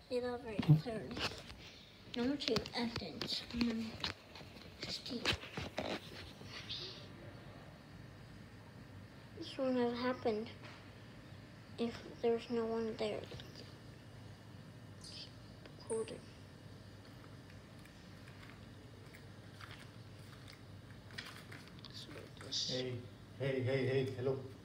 See that very clearly. Number 2, evidence. 16. This wouldn't have happened if there's no one there. Hold it. Hey, hello.